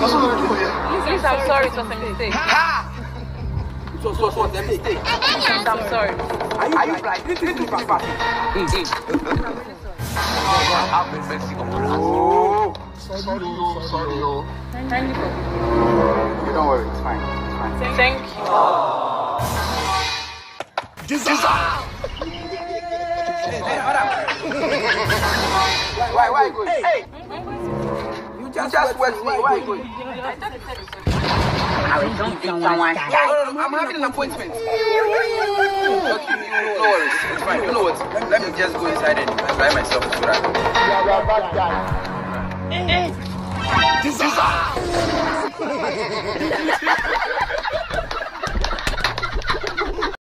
Please, I'm sorry, it was a mistake. Ha! So what's a mistake? Please, I'm sorry. Are you like little papa? Have mercy on us. Oh, sorry. Thank you. You don't worry, it's fine. Thank you. Jesus! Hey, madam. Why you going? Hey! You just went to me. Why are you going? Don't someone. No, I'm having an appointment. Okay, no worries, it's fine. You know what? Let me just go inside and try myself so that. You are a bad guy. Jesus!